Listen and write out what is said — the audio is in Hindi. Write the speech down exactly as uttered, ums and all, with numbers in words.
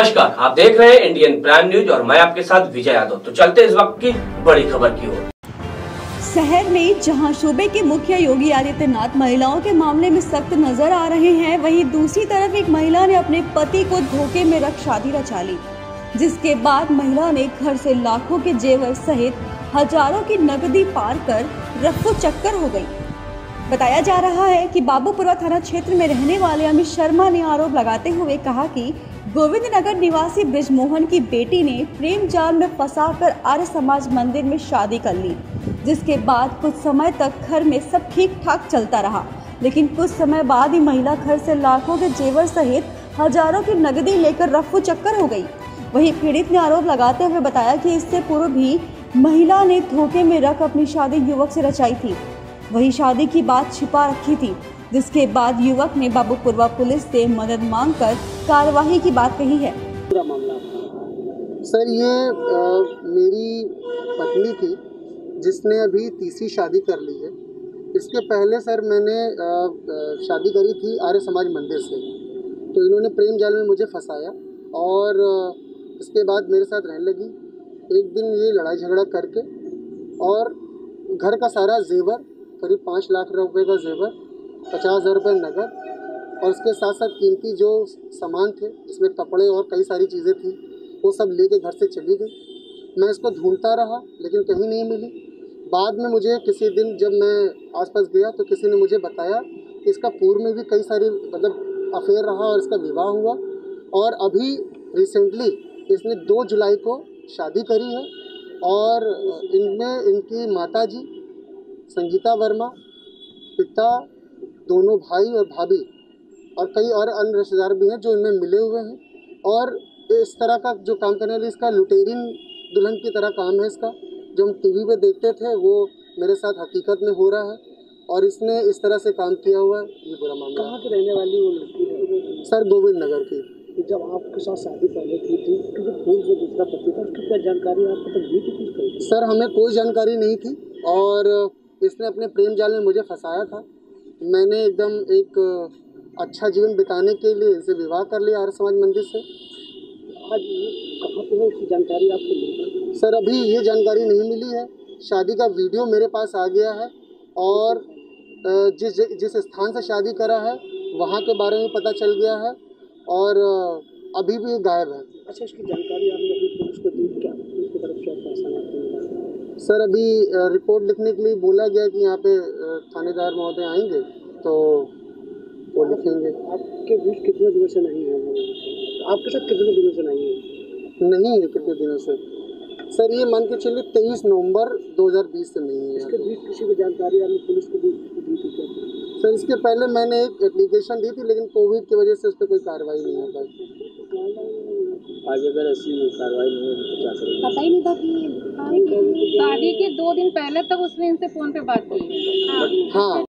नमस्कार, आप देख रहे हैं इंडियन प्राइम न्यूज और मैं आपके साथ विजय यादव। तो चलते इस वक्त की बड़ी खबर की ओर। शहर में जहां सूबे के मुखिया योगी आदित्यनाथ महिलाओं के मामले में सख्त नजर आ रहे हैं, वहीं दूसरी तरफ एक महिला ने अपने पति को धोखे में रख शादी रचा ली, जिसके बाद महिला ने घर से लाखों के जेवर सहित हजारों की नकदी पार कर रफ्फो चक्कर हो गई। बताया जा रहा है कि बाबूपुरा थाना क्षेत्र में रहने वाले अमित शर्मा ने आरोप लगाते हुए कहा कि गोविंद नगर निवासी ब्रिजमोहन की बेटी ने प्रेम जाल में फंसाकर आर्य समाज मंदिर में शादी कर ली, जिसके बाद कुछ समय तक घर में सब ठीक ठाक चलता रहा, लेकिन कुछ समय बाद ही महिला घर से लाखों के जेवर सहित हजारों की नकदी लेकर रफ्फू चक्कर हो गई। वहीं पीड़ित ने आरोप लगाते हुए बताया कि इससे पूर्व भी महिला ने धोखे में रख अपनी शादी युवक से रचाई थी, वही शादी की बात छिपा रखी थी, जिसके बाद युवक ने बाबूपुरवा पुलिस से मदद मांगकर कार्यवाही की बात कही है। पूरा मामला सर ये आ, मेरी पत्नी थी जिसने अभी तीसरी शादी कर ली है। इसके पहले सर मैंने आ, शादी करी थी आर्य समाज मंदिर से, तो इन्होंने प्रेम जाल में मुझे फंसाया और इसके बाद मेरे साथ रहने लगी। एक दिन ये लड़ाई झगड़ा करके और घर का सारा जेवर, करीब पाँच लाख रुपए का जेवर, पचास हज़ार रुपये नगद और उसके साथ साथ कीमती जो सामान थे जिसमें कपड़े और कई सारी चीज़ें थी, वो सब लेके घर से चली गई। मैं इसको ढूंढता रहा लेकिन कहीं नहीं मिली। बाद में मुझे किसी दिन जब मैं आसपास गया तो किसी ने मुझे बताया कि इसका पूर्व में भी कई सारी मतलब अफेयर रहा और इसका विवाह हुआ और अभी रिसेंटली इसने दो जुलाई को शादी करी है और इनमें इनकी माता जी संगीता वर्मा, पिता, दोनों भाई और भाभी और कई और अन्य रिश्तेदार भी हैं जो इनमें मिले हुए हैं। और इस तरह का जो काम करने वाली इसका लुटेरिन दुल्हन की तरह काम है इसका, जो हम टीवी पे देखते थे वो मेरे साथ हकीकत में हो रहा है और इसने इस तरह से काम किया हुआ है। ये पूरा मामला। कहाँ की रहने वाली वो लड़की है? सर गोविंद नगर की। जब आपके साथ शादी पहले की थी तो जो पूर्व जो दूसरा पति था उसकी क्या जानकारी आपको तक दी थी कुछ? सर हमें कोई जानकारी नहीं थी और इसने अपने प्रेम जाल में मुझे फंसाया था। मैंने एकदम एक अच्छा जीवन बिताने के लिए इनसे विवाह कर लिया आर्य समाज मंदिर से। आज कहाँ पे है इसकी जानकारी आपको मिली? सर अभी ये जानकारी नहीं मिली है। शादी का वीडियो मेरे पास आ गया है और जिस जिस स्थान से शादी करा है वहाँ के बारे में पता चल गया है और अभी भी गायब है। अच्छा, इसकी जानकारी आपने अभी पुलिस को दी क्या? पुलिस की तरफ से आपका सर अभी रिपोर्ट लिखने के लिए बोला गया कि यहाँ पे थानेदार महोदय आएंगे तो वो लिखेंगे। आपके बीच कितने दिनों से नहीं है? आपके साथ कितने दिनों से नहीं है? नहीं है कितने दिनों से सर, ये मान के चलिए तेईस नवंबर दो हज़ार बीस से नहीं है। इसके बीच किसी को जानकारी आपने पुलिस को दी थी क्या? सर इसके पहले मैंने एक एप्लीकेशन दी थी लेकिन कोविड की वजह से उस पर कोई कार्रवाई नहीं हो पाई। आगे अगर ऐसी कार्रवाई नहीं होगी तो क्या करेंगे? पता ही नहीं था कि शादी के दो दिन पहले तक उसने इनसे फोन पे बात की। हाँ